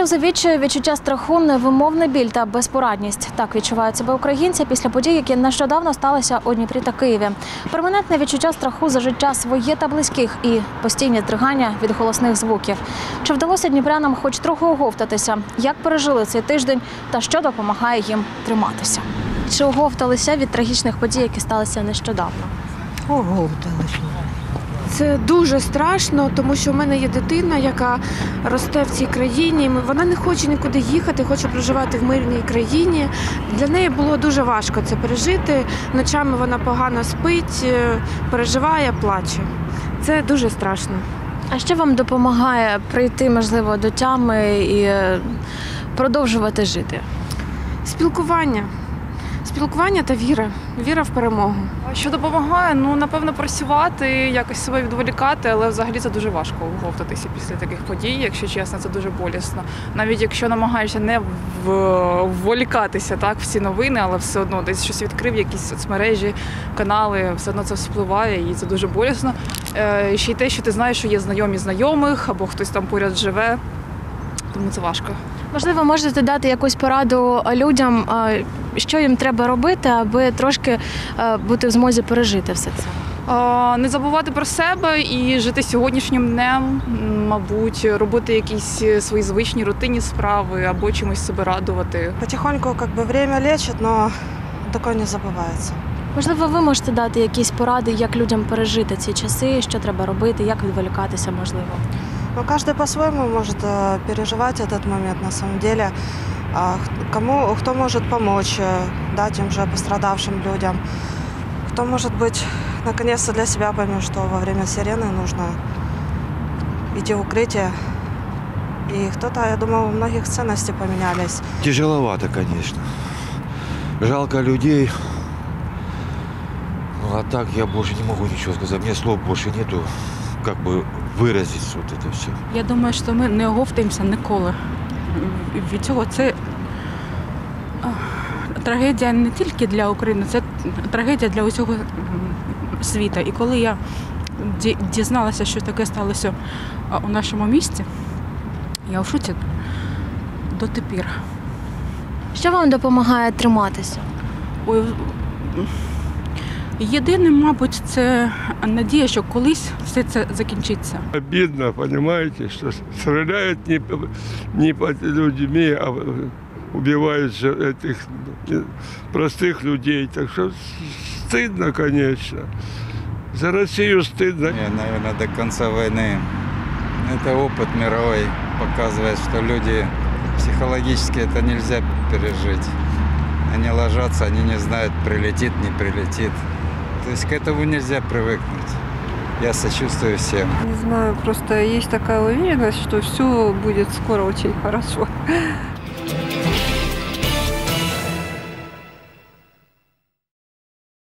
Що за відчуття страху, невимовний біль та безпорадність. Так відчувають себе українці після подій, які нещодавно сталися у Дніпрі та Києві. Перманентне відчуття страху за життя своє та близьких і постійні здригання від голосних звуків. Чи вдалося дніпрянам хоч трохи оговтатися? Як пережили цей тиждень та що допомагає їм триматися? Чи оговталися від трагічних подій, які сталися нещодавно? Оговталися. Це дуже страшно, тому що в мене є дитина, яка росте в цій країні. Вона не хоче нікуди їхати, хоче проживати в мирній країні. Для неї було дуже важко це пережити. Ночами вона погано спить, переживає, плаче. Це дуже страшно. А що вам допомагає прийти, можливо, до тями і продовжувати жити? Спілкування. Спілкування та віра. Віра в перемогу. Що допомагає? Напевно, працювати, якось себе відволікати, але взагалі це дуже важко оговтатися після таких подій, якщо чесно, це дуже болісно. Навіть якщо намагаєшся не вволікатися в ці новини, але все одно десь щось відкрив, якісь соцмережі, канали, все одно це впливає і це дуже болісно. І ще й те, що ти знаєш, що є знайомі знайомих, або хтось там поряд живе, тому це важко. Можливо, можете дати якусь пораду людям, що їм треба робити, аби трошки бути в змозі пережити все це? Не забувати про себе і жити сьогоднішнім днем, мабуть, робити якісь свої звичні рутинні справи або чимось себе радувати. Потихоньку время лечит, но такое не забувається. Можливо, ви можете дати якісь поради, як людям пережити ці часи, що треба робити, як відволікатися, можливо? Каждый по-своему может переживать этот момент на самом деле. Кто может помочь, тем же пострадавшим людям. Кто, может быть, наконец-то для себя поймет, что во время сирены нужно идти в укрытие. И кто-то, я думаю, у многих ценности поменялись. Тяжеловато, конечно. Жалко людей. А так я больше не могу ничего сказать. Мне слов больше нету, виразити це все. Я думаю, що ми не оговтаємося ніколи. Від цього це трагедія не тільки для України, це трагедія для усього світу. І коли я дізналася, що таке сталося у нашому місті, я в шоці до тепер. Що вам допомагає триматися? Єдине, мабуть, це надія, що колись все це закінчиться. Обидно, понимаете, что стреляют не по людьми, а убивают же этих простых людей. Так что стыдно, конечно. За Россию стыдно. Наверное, до конца войны. Это опыт мировой показывает, что люди психологически это нельзя пережить. Они ложатся, они не знают, прилетит, не прилетит. То есть к этому нельзя привыкнуть. Я сочувствую всем. Не знаю, просто есть такая уверенность, что все будет скоро очень хорошо.